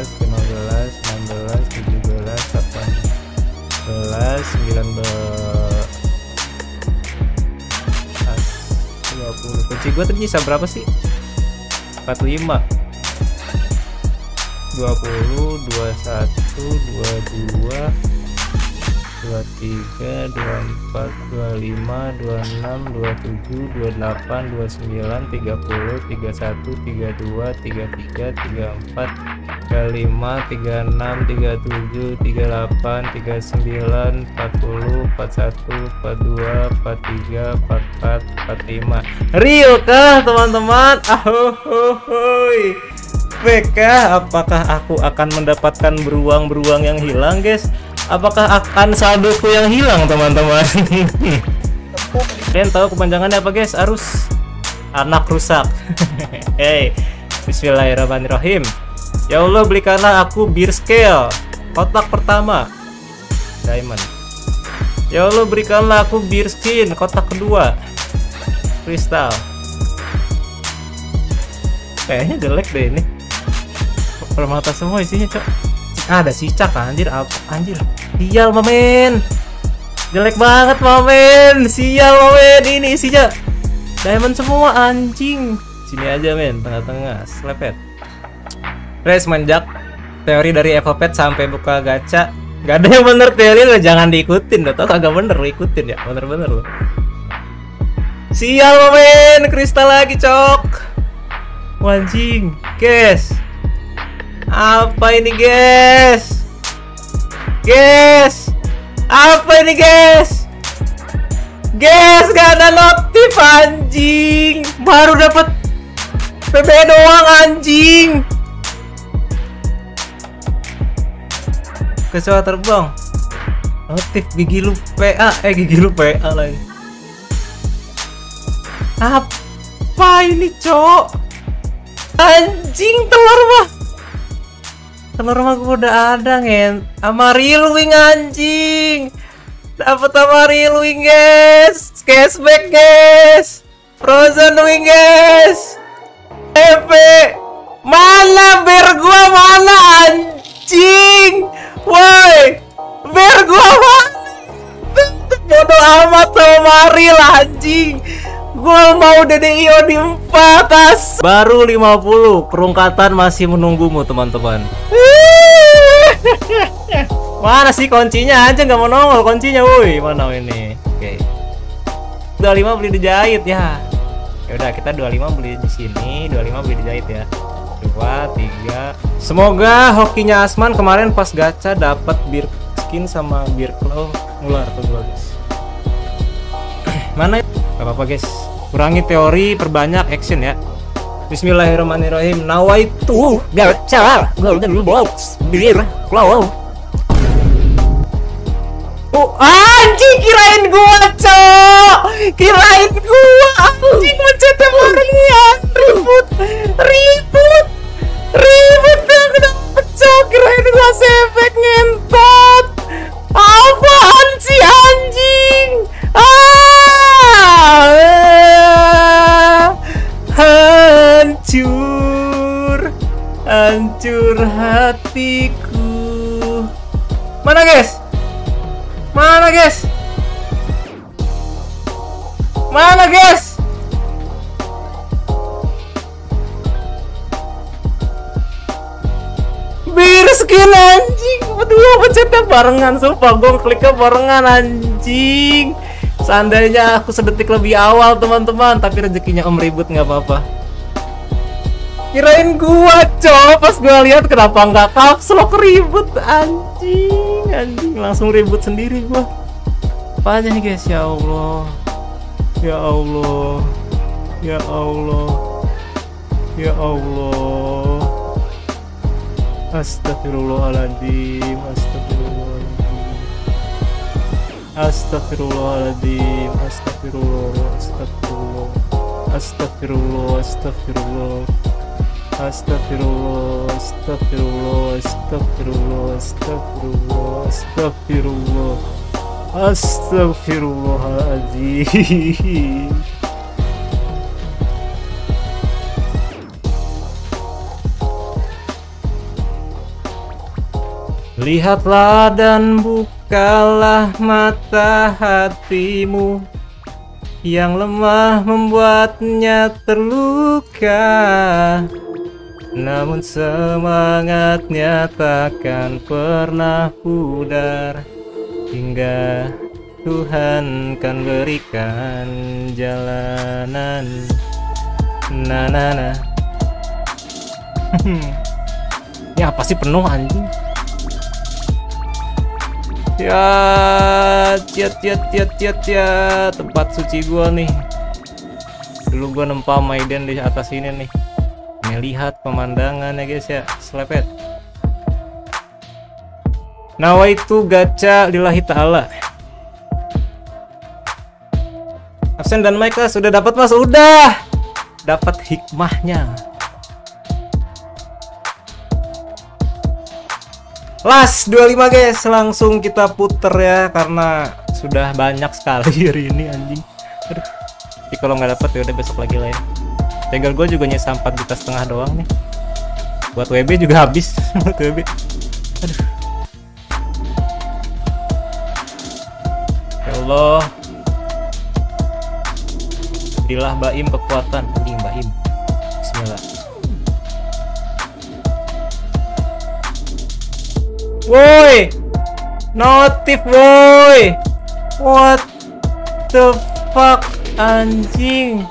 Kunci gue tadi nyisa berapa sih? 45 20 21 22 23 24 25 26 27 28 29 30 31 32 33 34 35 36 37 38 39 40 41 42 43 44 45. Real kah teman-teman? Ahohoy. PK, apakah aku akan mendapatkan beruang-beruang yang hilang, guys? Apakah akan saldoku yang hilang, teman-teman? Kalian tahu kepanjangannya apa, guys? Arus anak rusak. Hey, bismillahirrahmanirrahim. Ya Allah, belikanlah aku beer scale kotak pertama diamond. Ya Allah, berikanlah aku beer skin kotak kedua kristal. Kayaknya jelek deh ini. Permata semua isinya, cok. Ada cicak, anjir. Apa anjir? Sial, mamen. Jelek banget, mamen. Sial, mamen. Ini isinya diamond semua, anjing. Sini aja, men. Tengah-tengah. Slepet. Semenjak teori dari Evopet sampai buka gacha, gak ada yang bener teori lo, jangan diikutin. Lo tau kagak bener lo ikutin ya, bener-bener lo. Sial, men. Kristal lagi, cok. Anjing, guys. Apa ini, guys? Guys, apa ini, guys? Guys, gak ada notif, anjing. Baru dapat PB doang, anjing. Kecoa terbang. Notif gigi lu PA, gigi lu PA lagi. Apa ini, cok? Anjing, telur mah. Telur mah gue udah ada, ngen. Amaril wing, anjing. Dapat amaril wing, guys. Cashback, guys. Frozen wing, guys. Mana bear gua, mana, anjing? Woi, bear gua mana? Bodoh amat sama Maril, anjing. Gua mau DDIO di 4 baru 50. Perungkatan masih menunggumu, teman-teman. Mana sih kuncinya aja, nggak mau nongol kuncinya, woi. Mana ini? Oke. 25 beli dijahit ya. Ya udah, kita 25 beli di sini, 25 beli dijahit ya. 2, 3. Semoga hokinya Asman kemarin pas gacha dapat beer skin sama beer claw ular tuh, guys. Mana? Gak apa-apa, guys. Kurangi teori, perbanyak action ya. Bismillahirrahmanirrahim. Nawaitu Gacha Golden Box Bir Flow. Oh, anjing, kirain gua, cok. Kirain gua, anjing, mencetnya barengan. Ribut kenapa, cok. Kirain gua sepek ngentot. Apaan sih, anjing? Hancur hatiku. Mana guys? Bir skin, anjing. Aduh, pencetnya barengan, sumpah. Gue kliknya barengan, anjing. Seandainya aku sedetik lebih awal, teman-teman. Tapi rezekinya Om ribut, nggak apa-apa. Kirain gua, cok. Pas gua lihat kenapa nggak caps lock, ribut, anjing. Langsung ribut sendiri gua. Apa aja nih, guys? Ya Allah. Astagfirullahaladzim. Astagfirullahaladzim. Lihatlah dan bukalah mata hatimu, yang lemah membuatnya terluka. Namun semangatnya takkan pernah pudar, hingga Tuhan kan berikan jalanan. Nah. Ini apa sih, penuh, anjing? Ya, tempat suci gua nih. Dulu gua nempa Maiden di atas ini nih. Melihat pemandangan ya guys ya, selepet. Nawaitu gacha lillahi ta'ala. Absen dan Mike sudah dapat, Mas. Udah dapat hikmahnya. Last 25 guys, langsung kita puter ya, karena sudah banyak sekali hari ini, anjing. Aduh. Jadi kalau nggak dapat ya udah besok lagi lah ya. Tegel gue juga nyisa 4,5 juta doang nih. Buat WB juga habis. Buat WB. Aduh. Ya Allah. Berilah Baim kekuatan, anjing Baim. Bismillah. Woi, notif woi. What the fuck, anjing.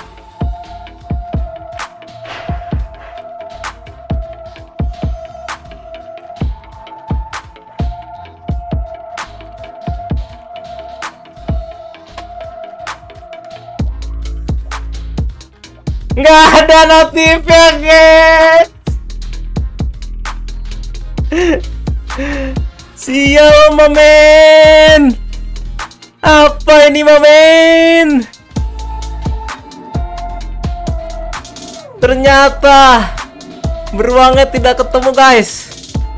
Nggak ada notifnya, guys. Sial, mamen. Apa ini, mamen? Ternyata beruangnya tidak ketemu, guys.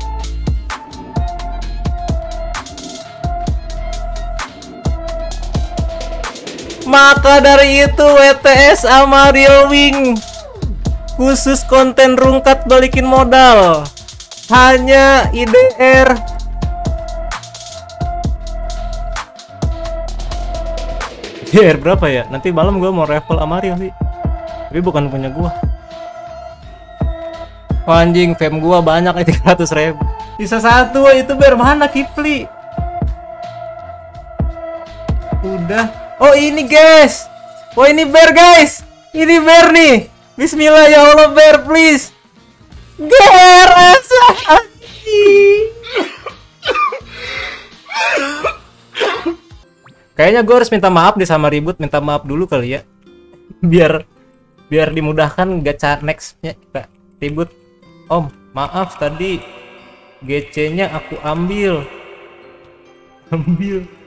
Maka dari itu WTS sama Real Wing khusus konten rungkat balikin modal. Hanya IDR. IDR berapa ya? Nanti malam gua mau raffle Amario sih. Tapi bukan punya gua. Oh, anjing, fam gua banyak nih, 300.000. Bisa satu itu Ber, mana Kipli? Udah. Oh, ini guys. Oh, ini Ber, guys. Ini Ber nih. Bismillah ya Allah, Ber, please. Geras, Kayaknya gue harus minta maaf deh sama Ribut, minta maaf dulu kali ya. Biar biar dimudahkan gacha nextnya kita ribut. Om, maaf tadi GC-nya aku ambil.